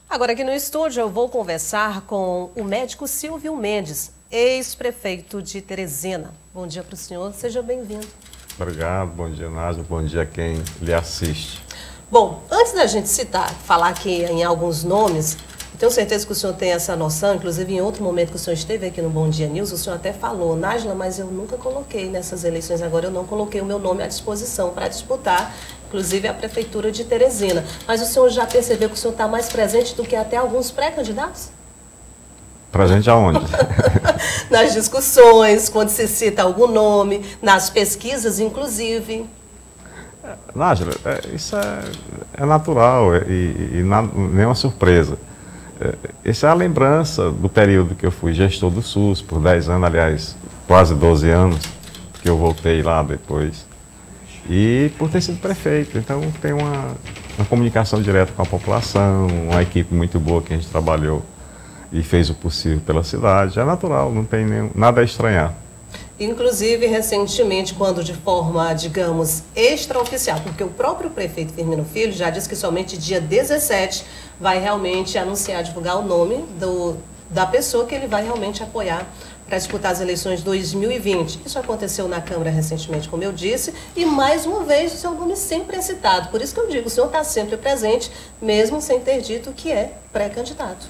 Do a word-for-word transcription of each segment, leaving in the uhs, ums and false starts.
Agora aqui no estúdio eu vou conversar com o médico Silvio Mendes, ex-prefeito de Teresina. Bom dia para o senhor, seja bem-vindo. Obrigado, bom dia, Nádia, bom dia a quem lhe assiste. Bom, antes da gente citar, falar aqui em alguns nomes, tenho certeza que o senhor tem essa noção, inclusive em outro momento que o senhor esteve aqui no Bom Dia News, o senhor até falou, Nájila, mas eu nunca coloquei nessas eleições agora, eu não coloquei o meu nome à disposição para disputar, inclusive a Prefeitura de Teresina. Mas o senhor já percebeu que o senhor está mais presente do que até alguns pré-candidatos? Presente aonde? Nas discussões, quando se cita algum nome, nas pesquisas, inclusive. Nájila, é, isso é, é natural e, e, e na, nenhuma surpresa. Essa é a lembrança do período que eu fui gestor do SUS por dez anos, aliás, quase doze anos, que eu voltei lá depois. E por ter sido prefeito, então tem uma, uma comunicação direta com a população, uma equipe muito boa que a gente trabalhou e fez o possível pela cidade. É natural, não tem nenhum, nada a estranhar. Inclusive, recentemente, quando de forma, digamos, extraoficial, porque o próprio prefeito Firmino Filho já disse que somente dia dezessete vai realmente anunciar, divulgar o nome do, da pessoa que ele vai realmente apoiar para disputar as eleições de dois mil e vinte. Isso aconteceu na Câmara recentemente, como eu disse, e mais uma vez o seu nome sempre é citado. Por isso que eu digo, o senhor está sempre presente, mesmo sem ter dito que é pré-candidato.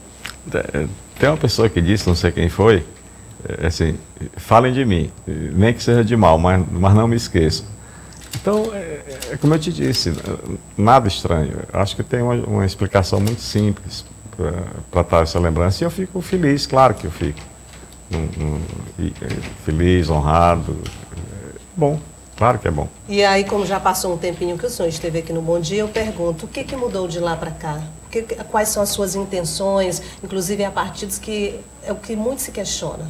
Tem uma pessoa que disse, não sei quem foi, é assim, falem de mim, nem que seja de mal, mas, mas não me esqueçam. Então, é, é como eu te disse, nada estranho. Acho que tem uma, uma explicação muito simples para dar essa lembrança e eu fico feliz, claro que eu fico. Um, um, feliz, honrado. É bom, claro que é bom. E aí, como já passou um tempinho que o senhor esteve aqui no Bom Dia, eu pergunto, o que, que mudou de lá para cá? Que, quais são as suas intenções, inclusive a partidos que é o que muito se questiona?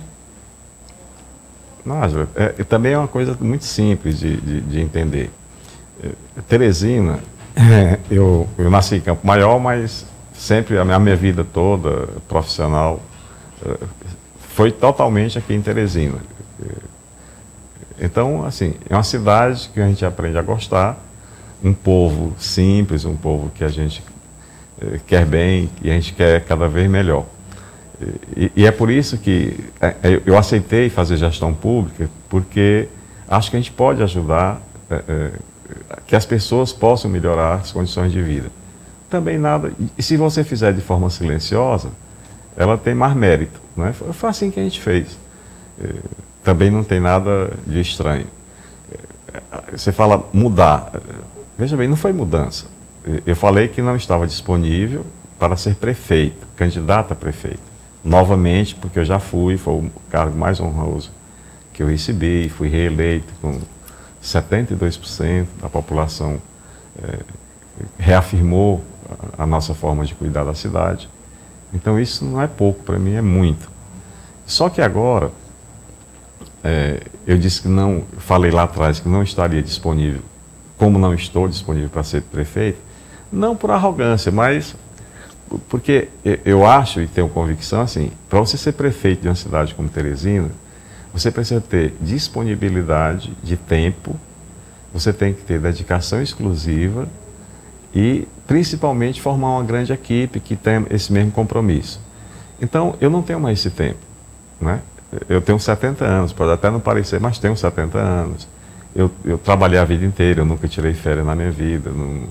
Nájila, é, também é uma coisa muito simples de, de, de entender. É, Teresina, é, eu, eu nasci em Campo Maior, mas sempre a minha, a minha vida toda profissional é, foi totalmente aqui em Teresina. É, então, assim, é uma cidade que a gente aprende a gostar, um povo simples, um povo que a gente é, quer bem e a gente quer cada vez melhor. E, e é por isso que eu aceitei fazer gestão pública, porque acho que a gente pode ajudar é, é, que as pessoas possam melhorar as condições de vida. Também nada, e se você fizer de forma silenciosa, ela tem mais mérito, né? Foi, foi assim que a gente fez. É, também não tem nada de estranho. É, você fala mudar, veja bem, não foi mudança. Eu falei que não estava disponível para ser prefeito, candidato a prefeito. Novamente, porque eu já fui, foi o cargo mais honroso que eu recebi, fui reeleito com setenta e dois por cento da população, é, reafirmou a, a nossa forma de cuidar da cidade. Então isso não é pouco, para mim é muito. Só que agora, é, eu disse que não, falei lá atrás que não estaria disponível, como não estou disponível para ser prefeito, não por arrogância, mas porque eu acho e tenho convicção, assim, para você ser prefeito de uma cidade como Teresina, você precisa ter disponibilidade de tempo, você tem que ter dedicação exclusiva e, principalmente, formar uma grande equipe que tenha esse mesmo compromisso. Então, eu não tenho mais esse tempo, né? Eu tenho setenta anos, pode até não parecer, mas tenho setenta anos. Eu, eu trabalhei a vida inteira, eu nunca tirei férias na minha vida, não,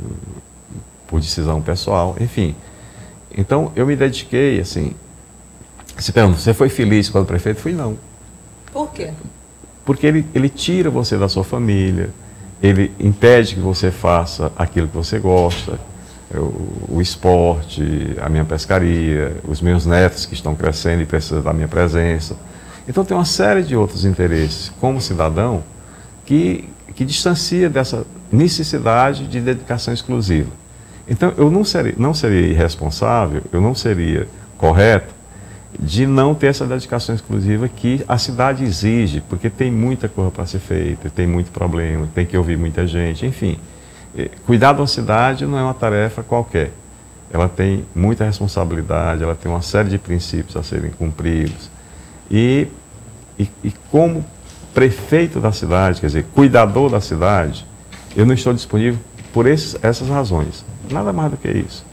por decisão pessoal, enfim. Então, eu me dediquei, assim, se pergunta, você foi feliz quando prefeito? Fui não. Por quê? Porque ele, ele tira você da sua família, ele impede que você faça aquilo que você gosta, o, o esporte, a minha pescaria, os meus netos que estão crescendo e precisam da minha presença. Então, tem uma série de outros interesses, como cidadão, que, que distancia dessa necessidade de dedicação exclusiva. Então, eu não seria, não seria irresponsável, eu não seria correto de não ter essa dedicação exclusiva que a cidade exige, porque tem muita coisa para ser feita, tem muito problema, tem que ouvir muita gente, enfim. Cuidar de uma cidade não é uma tarefa qualquer. Ela tem muita responsabilidade, ela tem uma série de princípios a serem cumpridos. E, e, e como prefeito da cidade, quer dizer, cuidador da cidade, eu não estou disponível por esses, essas razões. Nada mais do que isso.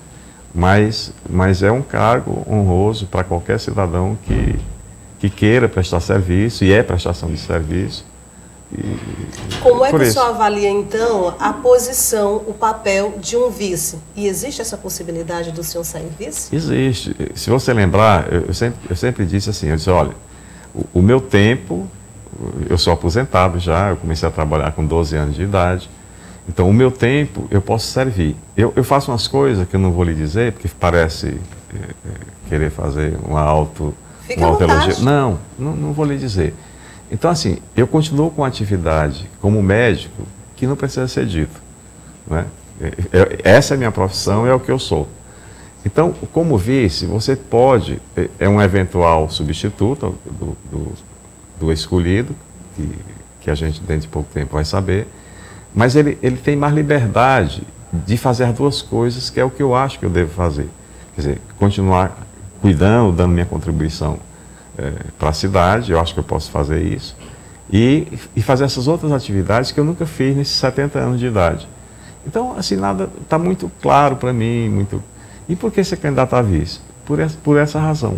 mas, mas é um cargo honroso para qualquer cidadão que, que queira prestar serviço, e é prestação de serviço. E, Como é que o isso. senhor avalia, então, a posição, o papel de um vice? E existe essa possibilidade do senhor sair vice? Existe. Se você lembrar, eu, eu, sempre, eu sempre disse assim, eu disse, olha, o, o meu tempo, eu sou aposentado já, eu comecei a trabalhar com doze anos de idade, então o meu tempo eu posso servir. Eu, eu faço umas coisas que eu não vou lhe dizer, porque parece é, é, querer fazer uma auto, Fica uma autoelogia. vontade. Não, não, não vou lhe dizer. Então, assim, eu continuo com atividade como médico que não precisa ser dito, né? Essa é a minha profissão, é o que eu sou. Então, como vice, você pode, é um eventual substituto do, do, do escolhido, que, que a gente dentro de pouco tempo vai saber, mas ele, ele tem mais liberdade de fazer as duas coisas, que é o que eu acho que eu devo fazer. Quer dizer, continuar cuidando, dando minha contribuição É, para a cidade, eu acho que eu posso fazer isso, e, e fazer essas outras atividades que eu nunca fiz nesses setenta anos de idade. Então, assim, nada está muito claro para mim. Muito... E por que ser candidato a vice? Por essa, por essa razão.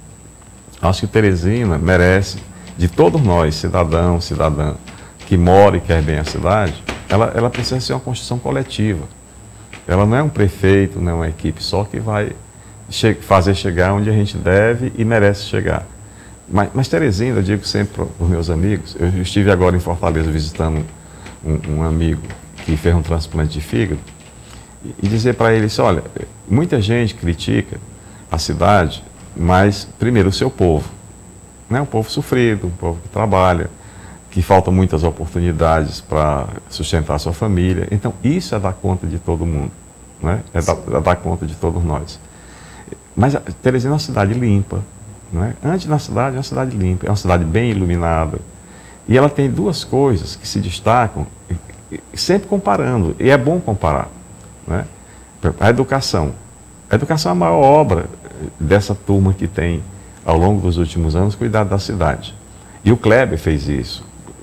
Acho que Teresina merece, de todos nós, cidadão, cidadã, que mora e quer bem a cidade, ela, ela precisa ser uma construção coletiva. Ela não é um prefeito, não é uma equipe só que vai che fazer chegar onde a gente deve e merece chegar. Mas, mas Teresina, eu digo sempre para os meus amigos, eu estive agora em Fortaleza visitando um, um amigo que fez um transplante de fígado, e, e dizer para ele isso, olha, muita gente critica a cidade, mas primeiro o seu povo, né? Um povo sofrido, um povo que trabalha, que faltam muitas oportunidades para sustentar a sua família. Então isso é dar conta de todo mundo, né? É dar, é dar conta de todos nós. Mas a Teresina é uma cidade limpa, né? Antes da cidade, é uma cidade limpa, é uma cidade bem iluminada. E ela tem duas coisas que se destacam, sempre comparando, e é bom comparar, né? A educação. A educação é a maior obra dessa turma que tem, ao longo dos últimos anos, cuidado da cidade. E o Kleber fez isso,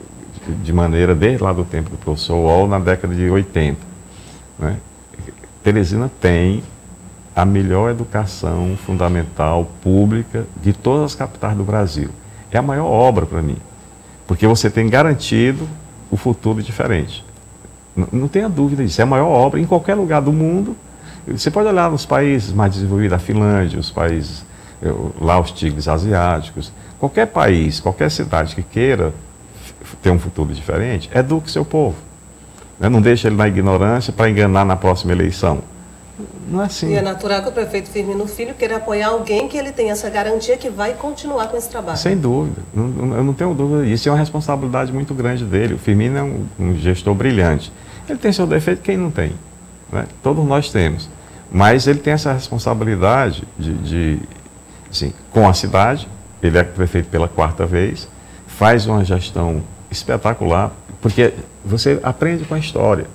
de maneira, desde lá do tempo do professor Uol, na década de oitenta. Né? Teresina tem a melhor educação fundamental pública de todas as capitais do Brasil. É a maior obra para mim, porque você tem garantido o futuro diferente. Não, não tenha dúvida disso, é a maior obra em qualquer lugar do mundo. Você pode olhar nos países mais desenvolvidos, a Finlândia, os países, lá os tigres asiáticos, qualquer país, qualquer cidade que queira ter um futuro diferente, eduque seu povo. Não deixe ele na ignorância para enganar na próxima eleição. Não é assim. E é natural que o prefeito Firmino Filho queira apoiar alguém que ele tem essa garantia que vai continuar com esse trabalho. Sem dúvida, não, eu não tenho dúvida disso. É uma responsabilidade muito grande dele. O Firmino é um, um gestor brilhante. Ele tem seu defeito, quem não tem? Né? Todos nós temos. Mas ele tem essa responsabilidade de, de assim, com a cidade. Ele é prefeito pela quarta vez, faz uma gestão espetacular, porque você aprende com a história.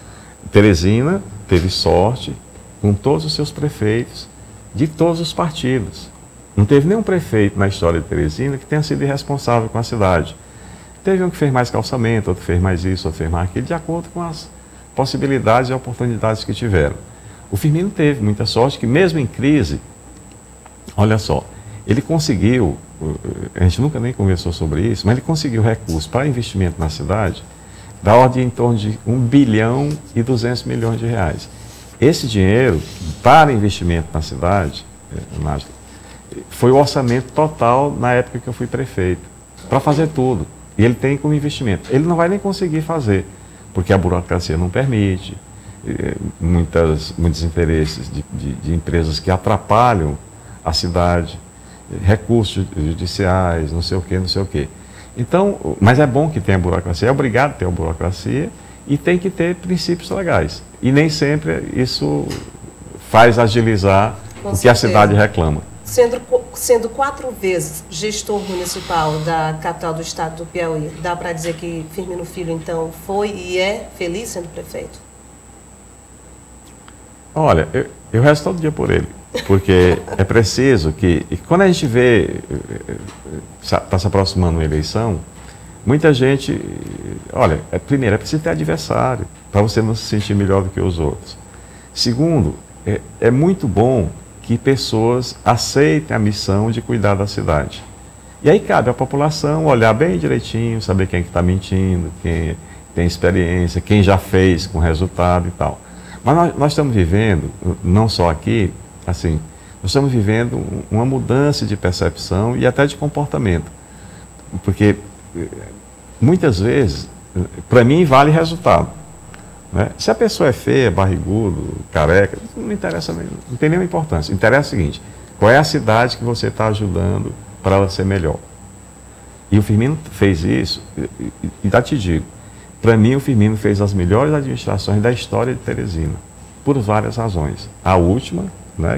Teresina teve sorte com todos os seus prefeitos de todos os partidos. Não teve nenhum prefeito na história de Teresina que tenha sido irresponsável com a cidade. Teve um que fez mais calçamento, outro fez mais isso, outro fez mais aquilo, de acordo com as possibilidades e oportunidades que tiveram. O Firmino teve muita sorte que, mesmo em crise, olha só, ele conseguiu, a gente nunca nem conversou sobre isso, mas ele conseguiu recursos para investimento na cidade da ordem em torno de um bilhão e duzentos milhões de reais. Esse dinheiro para investimento na cidade, foi o orçamento total na época que eu fui prefeito, para fazer tudo. E ele tem como investimento. Ele não vai nem conseguir fazer, porque a burocracia não permite, muitas, muitos interesses de, de, de empresas que atrapalham a cidade, recursos judiciais, não sei o quê, não sei o quê. Então, mas é bom que tenha burocracia, é obrigado a ter a burocracia e tem que ter princípios legais. E nem sempre isso faz agilizar Com o certeza. que a cidade reclama. Sendo, sendo quatro vezes gestor municipal da capital do estado do Piauí, dá para dizer que Firmino Filho, então, foi e é feliz sendo prefeito? Olha, eu, eu rezo todo dia por ele. Porque é preciso que, e quando a gente vê, está se aproximando uma eleição, muita gente, olha, é, primeiro, é preciso ter adversário, para você não se sentir melhor do que os outros. Segundo, é, é muito bom que pessoas aceitem a missão de cuidar da cidade. E aí cabe à população olhar bem direitinho, saber quem é que está mentindo, quem tem experiência, quem já fez com resultado e tal. Mas nós, nós estamos vivendo, não só aqui, assim, nós estamos vivendo uma mudança de percepção e até de comportamento. Porque muitas vezes, para mim, vale resultado. Né? Se a pessoa é feia, barrigudo, careca, não interessa, não tem nenhuma importância. Interessa o seguinte: qual é a cidade que você está ajudando para ela ser melhor? E o Firmino fez isso, e, e já te digo, para mim o Firmino fez as melhores administrações da história de Teresina, por várias razões. A última, né,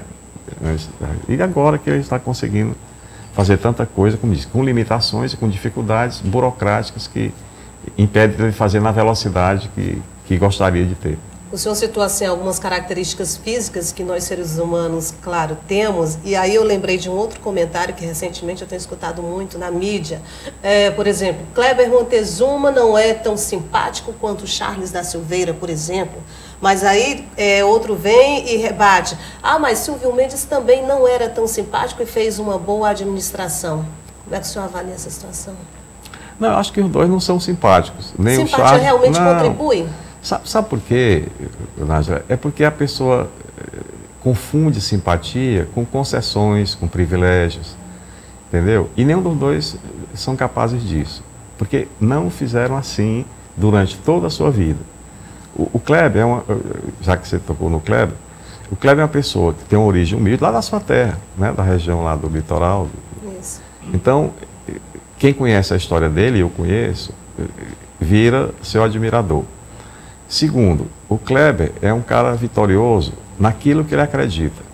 e agora que ele está conseguindo fazer tanta coisa, como disse, com limitações e com dificuldades burocráticas que impedem ele de fazer na velocidade que, que gostaria de ter. O senhor citou assim algumas características físicas que nós seres humanos, claro, temos, e aí eu lembrei de um outro comentário que recentemente eu tenho escutado muito na mídia. É, por exemplo, Kleber Montezuma não é tão simpático quanto Charles da Silveira, por exemplo, mas aí é, outro vem e rebate. Ah, mas Silvio Mendes também não era tão simpático e fez uma boa administração. Como é que o senhor avalia essa situação? Não, eu acho que os dois não são simpáticos. Nem Simpatia o Charles, realmente não. contribui? Sabe, sabe por quê, Nájila? É porque a pessoa confunde simpatia com concessões, com privilégios, entendeu? E nenhum dos dois são capazes disso, porque não fizeram assim durante toda a sua vida. O, o Kleber, é uma, já que você tocou no Kleber, o Kleber é uma pessoa que tem uma origem humilde lá da sua terra, né, da região lá do litoral. Isso. Então, quem conhece a história dele, eu conheço, vira seu admirador. Segundo, o Kleber é um cara vitorioso naquilo que ele acredita.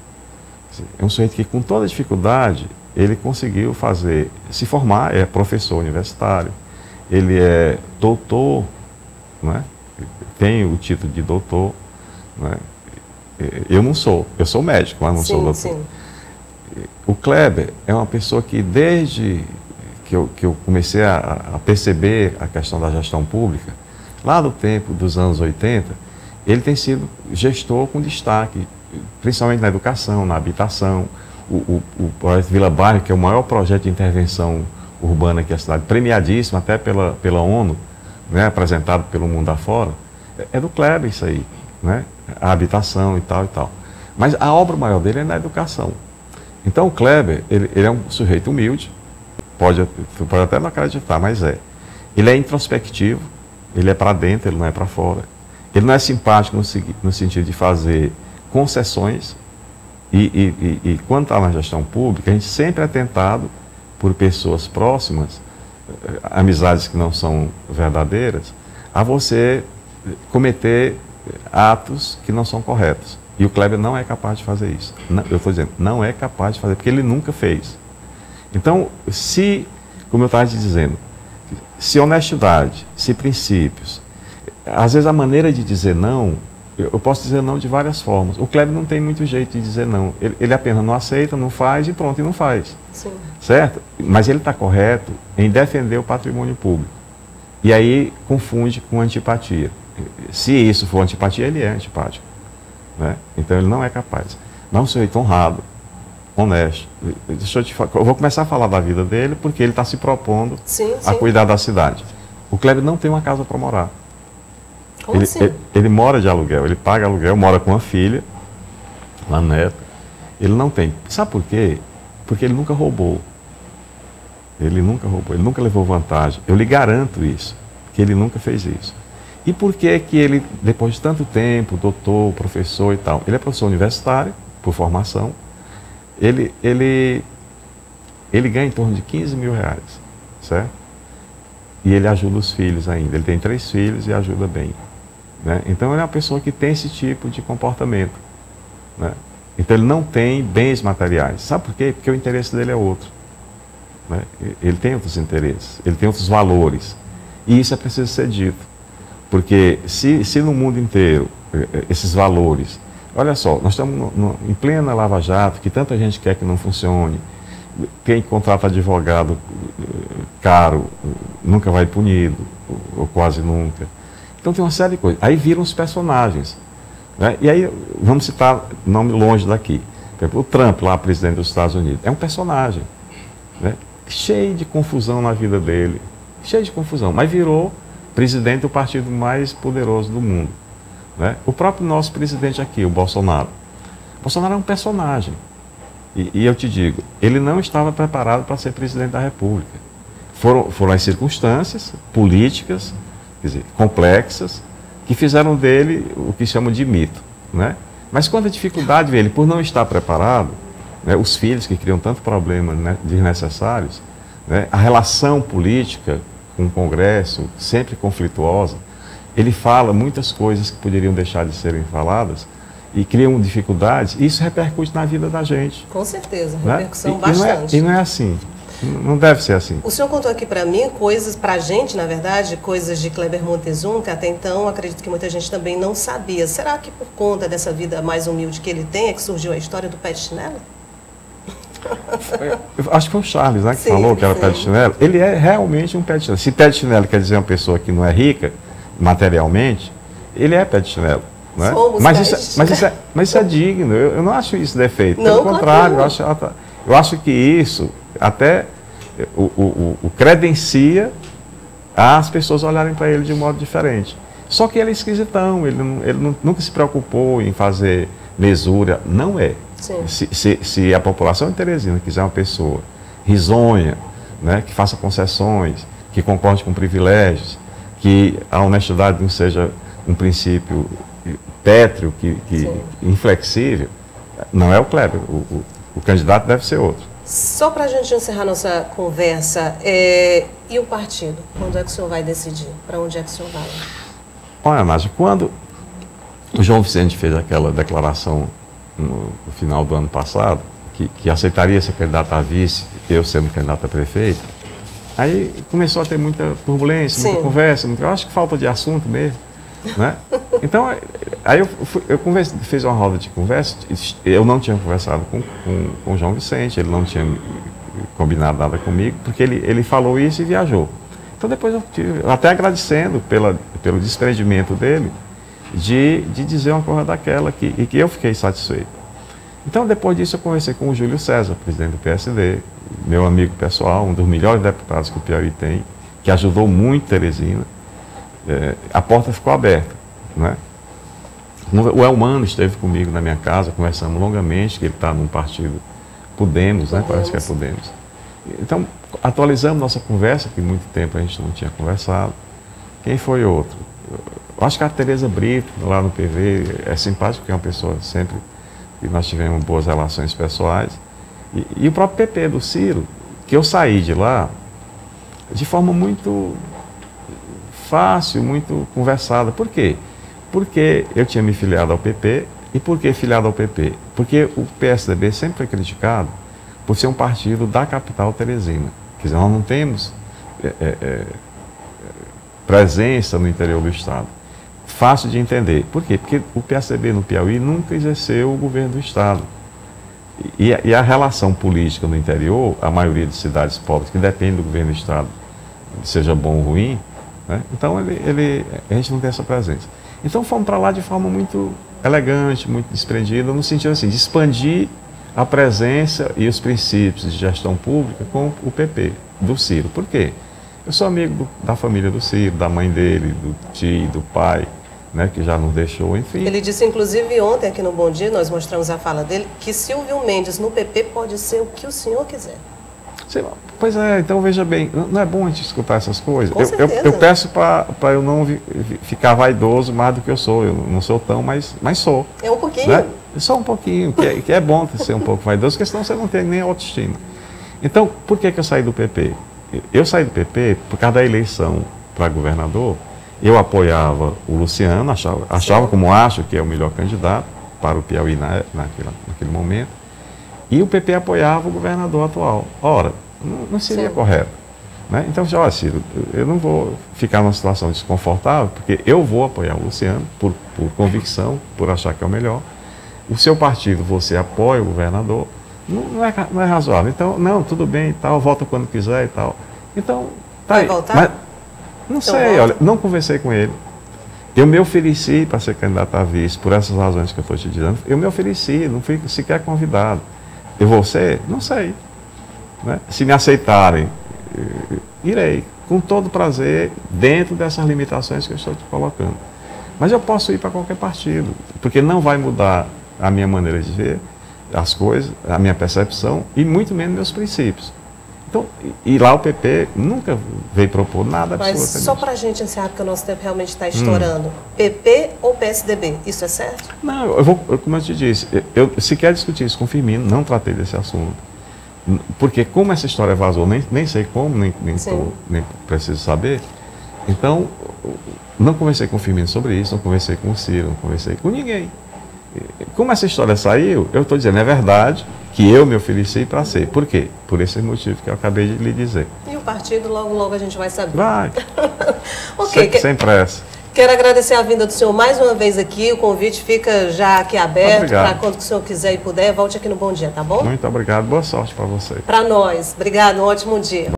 É um sujeito que, com toda dificuldade, ele conseguiu fazer, se formar, é professor universitário, ele é doutor, né? Tem o título de doutor. Né? Eu não sou, eu sou médico, mas não sim, sou doutor. Sim. O Kleber é uma pessoa que, desde que eu, que eu comecei a, a perceber a questão da gestão pública, lá do tempo dos anos oitenta, ele tem sido gestor com destaque, principalmente na educação, na habitação. O, o, o projeto Vila Bairro, que é o maior projeto de intervenção urbana aqui da cidade, premiadíssimo até pela, pela ONU, né, apresentado pelo mundo afora, é, é do Kleber isso aí, né? A habitação e tal e tal. Mas a obra maior dele é na educação. Então o Kleber, ele, ele é um sujeito humilde, pode, pode até não acreditar, mas é. Ele é introspectivo, ele é para dentro, ele não é para fora. Ele não é simpático no, no sentido de fazer concessões. E, e, e, e quando está na gestão pública, a gente sempre é tentado por pessoas próximas, amizades que não são verdadeiras, a você cometer atos que não são corretos. E o Kleber não é capaz de fazer isso. Não, eu estou dizendo, não é capaz de fazer, porque ele nunca fez. Então, se, como eu estava te dizendo, se honestidade, se princípios, às vezes a maneira de dizer não, eu posso dizer não de várias formas. O Kleber não tem muito jeito de dizer não. Ele, ele apenas não aceita, não faz e pronto, e não faz. Sim. Certo? Mas ele está correto em defender o patrimônio público. E aí confunde com antipatia. Se isso for antipatia, ele é antipático. Né? Então ele não é capaz. Mas é um sujeito honrado, honesto. Deixa eu te falar, eu vou começar a falar da vida dele, porque ele está se propondo sim, a sim. cuidar da cidade. O Kleber não tem uma casa para morar. Como ele, assim? ele, ele mora de aluguel, ele paga aluguel, mora com uma filha, uma neta. Ele não tem. Sabe por quê? Porque ele nunca roubou. Ele nunca roubou, ele nunca levou vantagem. Eu lhe garanto isso, que ele nunca fez isso. E por que que ele, depois de tanto tempo, doutor, professor e tal, ele é professor universitário, por formação, ele, ele, ele ganha em torno de quinze mil reais, certo? E ele ajuda os filhos ainda. Ele tem três filhos e ajuda bem. Né? Então ele é uma pessoa que tem esse tipo de comportamento. Né? Então ele não tem bens materiais. Sabe por quê? Porque o interesse dele é outro. Né? Ele tem outros interesses, ele tem outros valores. E isso é preciso ser dito. Porque se, se no mundo inteiro esses valores... Olha só, nós estamos no, no, em plena Lava Jato, que tanta gente quer que não funcione. Quem contrata advogado caro nunca vai punido, ou quase nunca. Então tem uma série de coisas. Aí viram os personagens. Né? E aí, vamos citar nome longe daqui. Por exemplo, o Trump, lá, presidente dos Estados Unidos, é um personagem, né? Cheio de confusão na vida dele, cheio de confusão, mas virou presidente do partido mais poderoso do mundo. Né? O próprio nosso presidente aqui, o Bolsonaro. O Bolsonaro é um personagem. E, e eu te digo, ele não estava preparado para ser presidente da República. Foram, foram as circunstâncias políticas, quer dizer, complexas, que fizeram dele o que chamam de mito. Né? Mas quando a dificuldade veio ele por não estar preparado, né, os filhos que criam tanto problema, né, desnecessários, né, a relação política com o Congresso, sempre conflituosa, ele fala muitas coisas que poderiam deixar de serem faladas e criam dificuldades, e isso repercute na vida da gente. Com certeza, Né? repercussão E, bastante. E não, é, e não é assim, não deve ser assim. O senhor contou aqui para mim coisas, para a gente, na verdade, coisas de Kleber Montezum, que até então acredito que muita gente também não sabia. Será que por conta dessa vida mais humilde que ele tem é que surgiu a história do pé de chinelo? Eu acho que foi o Charles, né, que Sim, falou que era sim. pé de chinelo. Ele é realmente um pé de chinelo. Se pé de chinelo quer dizer uma pessoa que não é rica materialmente, ele é pé de chinelo. Né? Somos Mas, pés. isso, é- mas, isso é, mas isso é digno, eu, eu não acho isso defeito. Não, Pelo claro contrário, que eu não. acho, eu acho que isso até o, o, o- o credencia as pessoas olharem para ele de um modo diferente. Só que ele é esquisitão, ele, não, ele não- nunca se preocupou em fazer mesura, não é. Sim. Se, se, se a população de Teresina quiser uma pessoa risonha, né, que faça concessões, que concorde com privilégios, que a honestidade não seja um princípio pétreo, que, que Sim. inflexível, não é o Kleber. O, o, o candidato deve ser outro. Só para a gente encerrar nossa conversa, é, e o partido? Quando é que o senhor vai decidir? Para onde é que o senhor vai? Olha, Nádia, quando o João Vicente fez aquela declaração no, no final do ano passado, que, que aceitaria ser candidato a vice, eu sendo candidato a prefeito, aí começou a ter muita turbulência, muita Sim. conversa, muita, eu acho que falta de assunto mesmo. Né? Então, aí eu, fui, eu converse, fiz uma roda de conversa, eu não tinha conversado com, com, com o João Vicente, ele não tinha combinado nada comigo, porque ele, ele falou isso e viajou. Então depois eu tive, até agradecendo pela, pelo desprendimento dele, de, de dizer uma coisa daquela que, e que eu fiquei satisfeito. Então depois disso eu conversei com o Júlio César, presidente do P S D, meu amigo pessoal, um dos melhores deputados que o Piauí tem, que ajudou muito Teresina. É, a porta ficou aberta. Né? O Elmano esteve comigo na minha casa, conversamos longamente, que ele está num partido Podemos, né? Parece que é Podemos. Então, atualizamos nossa conversa, que muito tempo a gente não tinha conversado. Quem foi outro? Eu acho que a Tereza Brito, lá no P V, é simpática, porque é uma pessoa sempre que nós tivemos boas relações pessoais. E, e o próprio P P do Ciro, que eu saí de lá de forma muito fácil, muito conversada. Por quê? Porque eu tinha me filiado ao P P. E por que filiado ao P P? Porque o P S D B sempre foi criticado por ser um partido da capital teresina. Quer dizer, nós não temos é, é, presença no interior do estado. Fácil de entender. Por quê? Porque o P S D B no Piauí nunca exerceu o governo do estado. E a, e a relação política no interior, a maioria de cidades pobres, que depende do governo do estado, seja bom ou ruim, né? Então ele, ele, a gente não tem essa presença. Então fomos para lá de forma muito elegante, muito desprendida, no sentido assim, de expandir a presença e os princípios de gestão pública com o P P, do Ciro. Por quê? Eu sou amigo do, da família do Ciro, da mãe dele, do tio, do pai, né, que já nos deixou, enfim. Ele disse, inclusive, ontem aqui no Bom Dia, nós mostramos a fala dele, que Silvio Mendes no P P pode ser o que o senhor quiser. Sei lá. Pois é, então veja bem, não é bom a gente escutar essas coisas? Com eu, eu, certeza. eu peço para eu não vi, ficar vaidoso mais do que eu sou, eu não sou tão, mas, mas sou. É um pouquinho. Né? Só um pouquinho, que é, que é bom ser um pouco vaidoso, porque senão você não tem nem autoestima. Então, por que, que eu saí do P P? Eu saí do P P por causa da eleição para governador. Eu apoiava o Luciano, achava, achava como acho que é o melhor candidato para o Piauí na, naquele, naquele momento. E o P P apoiava o governador atual. Ora, não, não seria Sim. correto. Né? Então, eu olha, Ciro, eu não vou ficar numa situação desconfortável, porque eu vou apoiar o Luciano por, por convicção, por achar que é o melhor. O seu partido, você apoia o governador, não, não, é, não é razoável. Então, não, tudo bem e tal, volta quando quiser e tal. Então, tá Vai aí. voltar? Mas, não Então sei, volta. olha, não conversei com ele. Eu me ofereci para ser candidato a vice, por essas razões que eu estou te dizendo. Eu me ofereci, não fui sequer convidado. Eu vou ser? Não sei. Né? Se me aceitarem, irei, com todo prazer, dentro dessas limitações que eu estou te colocando. Mas eu posso ir para qualquer partido, porque não vai mudar a minha maneira de ver as coisas, a minha percepção e muito menos meus princípios. Então, e lá o P P nunca veio propor nada absolutamente. Mas só para a gente encerrar, porque o nosso tempo realmente está estourando. Hum. P P ou P S D B? Isso é certo? Não, eu vou, como eu te disse, eu sequer discuti isso com o Firmino, não tratei desse assunto. Porque como essa história vazou, nem, nem sei como, nem, nem, tô, nem preciso saber. Então, não conversei com o Firmino sobre isso, não conversei com o Ciro, não conversei com ninguém. Como essa história saiu, eu estou dizendo, é verdade que eu me ofereci para ser. Por quê? Por esse motivo que eu acabei de lhe dizer. E o partido, logo, logo a gente vai saber. Vai. Ok. Sem, que... sem pressa. Quero agradecer a vinda do senhor mais uma vez aqui. O convite fica já aqui aberto para quando o senhor quiser e puder. Volte aqui no Bom Dia, tá bom? Muito obrigado. Boa sorte para você. Para nós. Obrigado. Um ótimo dia.